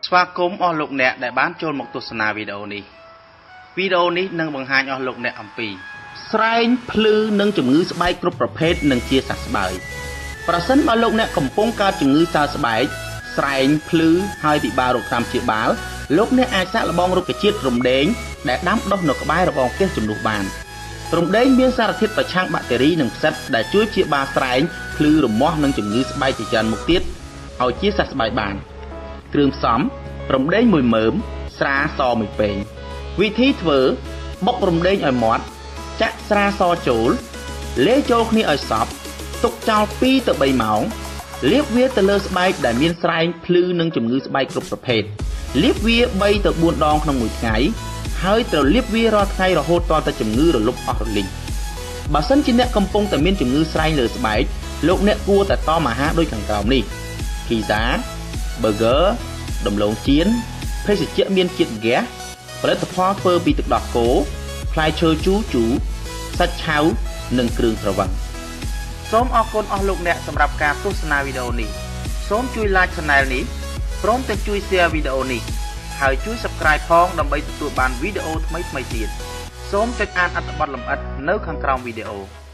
ស្វាគមន៍អស់លោកអ្នកដែលបានចូលមកទស្សនាវីដេអូនេះនឹងបង្ហាញអស់លោកអ្នកអំពីស្រែងភ្លឺនិងជំងឺស្បែកគ្រប់ប្រភេទនិងជាសះស្បើយប្រសិនបើលោកអ្នកកំពុងកើតជំងឺសើស្បែកស្រែងភ្លឺហើយពិបាករកតាមព្យាបាលលោកអ្នកអាចសាកល្បងរុក្ខជាតិរំដេងដែលដាំដុះនៅក្បែររបងផ្ទះជំនួសបានរំដេងមានសារធាតុប្រឆាំងបាក់តេរីនិងផ្សិតដែលជួយព្យាបាលស្រែងភ្លឺរមាស់និងជំងឺស្បែកជាច្រើនមុខទៀតឲ្យជាសះស្បើយបានគ្រឿងផ្សំរំដេង1មើមស្រាស1ពែងវិធីធ្វើបុករំដេងឲ្យម៉ត់ចាក់ស្រាសចូលលាយចូលគ្នាឲ្យសព្វទុកចោល2ទៅ3ម៉ោងលាបវាទៅលើស្បែកដែលមានស្រែងភ្លឺនិងជំងឺស្បែកគ្រប់ប្រភេទលាបវា3ទៅ4ដងក្នុងមួយថ្ងៃហើយត្រូវលាបវារាល់ថ្ងៃរហូតទាល់តែជំងឺរលុបអស់រលីងបើសិនជាអ្នកកំពុងតែមានជំងឺស្រែងលើស្បែកលោកអ្នកគួរតែតមអាហារដូចខាងក្រោមនេះភីហ្សា burger ដំឡូងចៀនភេសជ្ជៈមានជាតិហ្គាសផលិតផលធ្វើពីទឹកដោះគោផ្លែឈើជូរសាច់ឆៅនិងគ្រឿងស្រវឹងសូមអរគុណអស់លោកអ្នកសម្រាប់ការទស្សនាវីដេអូនេះសូមជួយ like channel នេះព្រមទាំងជួយ share វីដេអូនេះហើយជួយ subscribe ផងដើម្បីទទួលបានវីដេអូថ្មីៗទៀតសូមចុចអានអត្ថបទលម្អិតនៅខាងក្រោមវីដេអូ